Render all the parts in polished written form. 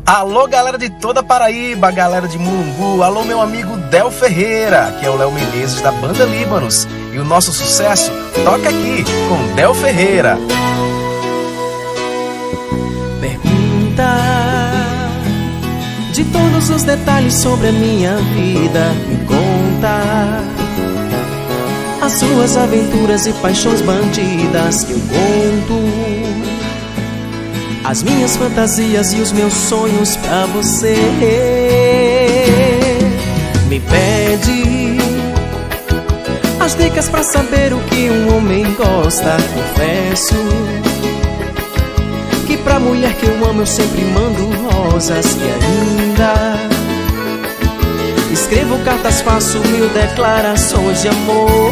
Alô, galera de toda Paraíba, galera de Mulungu. Alô, meu amigo Del Ferreira, que é o Léo Menezes da banda Líbanos. E o nosso sucesso toca aqui com Del Ferreira. Pergunta de todos os detalhes sobre a minha vida. Me conta as suas aventuras e paixões bandidas que eu conto. As minhas fantasias e os meus sonhos pra você. Me pede as dicas pra saber o que um homem gosta. Confesso que pra mulher que eu amo eu sempre mando rosas. E ainda escrevo cartas, faço 1000 declarações de amor.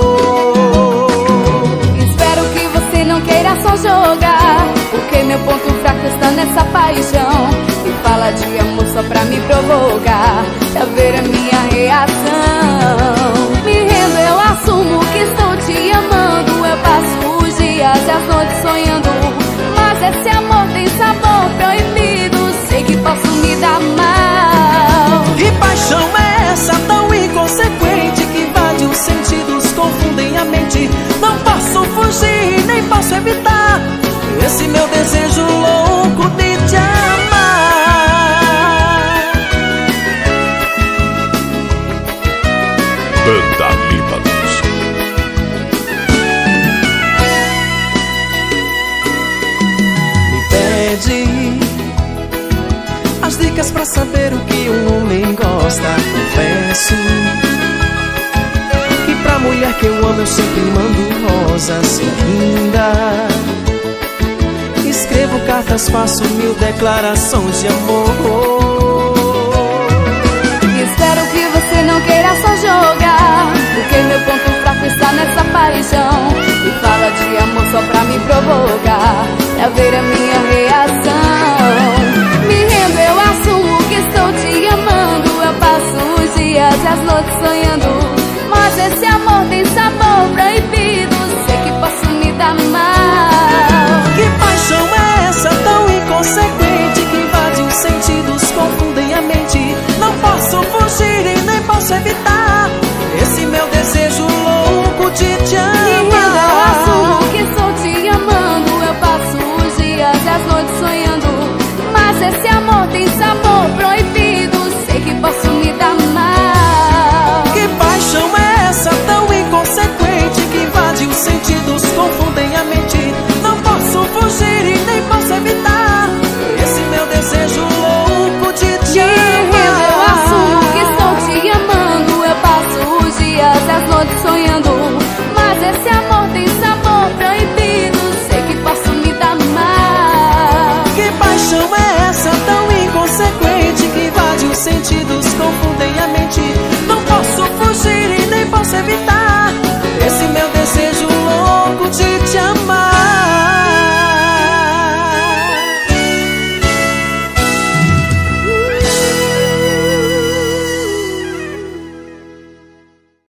Espero que você não queira só jogar, porque meu ponto fraco está nessa paixão. Me fala de amor só pra me provocar, pra ver a minha reação. Me rendo, eu assumo que estou te amando. Eu passo os dias e as noites sonhando, mas esse amor tem sabor proibido. Sei que posso me dar mal. Que paixão é essa tão inconsequente, que invade os sentidos, confundem a mente. Não posso fugir, nem posso evitar esse meu desejo louco de te amar. Banda Líbanos. Me pede as dicas pra saber o que um homem gosta. Confesso que pra mulher que eu amo eu sempre mando rosas. E ainda escrevo cartas, faço 1000 declarações de amor. Espero que você não queira só jogar, porque meu ponto fraco está nessa paixão. E fala de amor só pra me provocar, pra ver a minha reação. Me rendo, eu assumo que estou te amando. Eu passo os dias e as noites sonhando, mas esse amor tem sabor proibido. Sei que posso me dar mal. Que paixão é essa tão inconsequente, que invade os sentidos, confundem a mente. Não posso fugir e nem posso evitar esse meu desejo louco de te amar. Me rendo, eu assumo que estou te amando. Eu passo os dias e as noites sonhando, mas esse amor tem sabor proibido. Sei que posso me dar mal. Que paixão é essa tão inconsequente, que invade os sentidos, confundem a mente. Não posso fugir e nem posso evitar esse meu desejo louco de te amar. Eu assumo que estou te amando. Eu passo os dias e as noites sonhando, mas esse